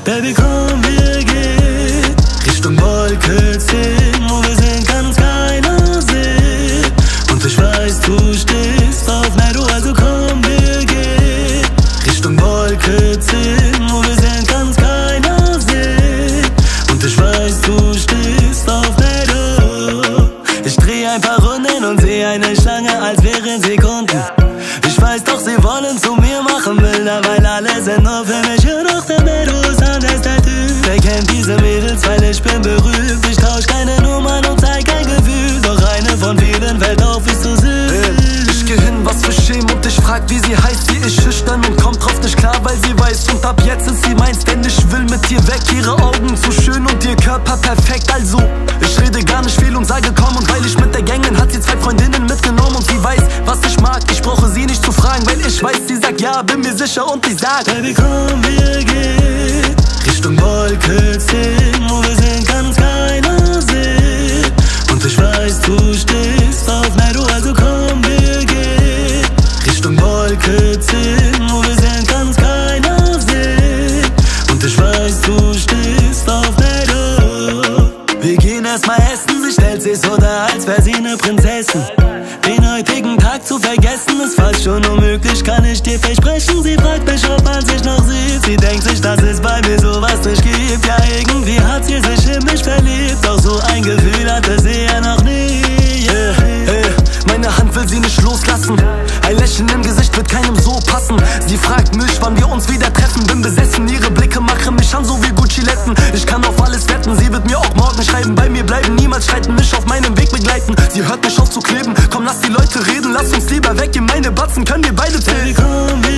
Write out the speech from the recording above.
Baby, komm, wir gehen Richtung Wolke 10. Wo wir sind, kann uns keiner sehen. Und ich weiß, du stehst auf Meadow, also komm, wir gehen Richtung Wolke 10. Wo wir sind, kann uns keiner sehen. Und ich weiß, du stehst auf Meadow. Ich dreh ein paar Runden und seh eine Schlange, als wären Sekunden. Ich weiß doch, sie wollen zu mir machen Bilder, weil alle sind nur für mich. Hör doch, der Meadow ist anders, der Typ. Wer kennt diese Mädels, weil ich bin berühmt. Ich tausch keine Nummern und zeig kein Gefühl. Doch eine von vielen fällt auf, ist so süß. Ich geh hin, was für Schämen, und ich frag, wie sie heißt. Sie ist schüchtern und kommt drauf nicht klar, weil sie weiß. Und ab jetzt ist sie meins, denn ich will mit ihr weg. Ihre Augen zu schön und ihr Körper perfekt. Also, ich rede gar nicht viel und sage komm. Und weil ich mit der Gang bin, hat sie 2 Freundinnen mitgenommen. Und sie weiß, was ich mag, ich brauche sie nicht zu fragen, weil ich weiß, sie sagt ja, bin mir sicher und ich sag Baby, komm, wir gehen Richtung Wolke 10. Wo wir sind, kann uns keiner sehen. Und ich weiß, du stehst auf Meadow, also komm, wir gehen Richtung Wolke 10. Wo wir sind, kann uns keiner sehen. Und ich weiß, du stehst auf Meadow. Wir gehen erstmal essen, sie stellt sich so dar, als wär sie ne Prinzessin. Den heutigen Tag zu vergessen ist fast schon unmöglich, kann ich dir versprechen. Sie fragt mich, ob man sich noch sieht. Sie denkt sich, dass es bei mir sowas nicht gibt. Ja, irgendwie hat sie sich in mich verliebt. Doch so ein Gefühl hatte sie ja noch nie. Meine Hand will sie nicht loslassen. Ein Lächeln im Gesicht wird keinem so passen. Sie fragt mich, wann wir uns wieder treffen. Bin besessen, ihre Blicke machen mich an, so wie Gucci-Letten. Ich kann auf alles wetten, sie wird mir auch morgen schreiben. Bei mir bleiben, niemals streiten, mich auf meinem Weg begleiten. Sie hört mich auf zu kleben, komm, lass die Leute reden. Lass uns lieber weggehen, meine Batzen können wir beide zählen.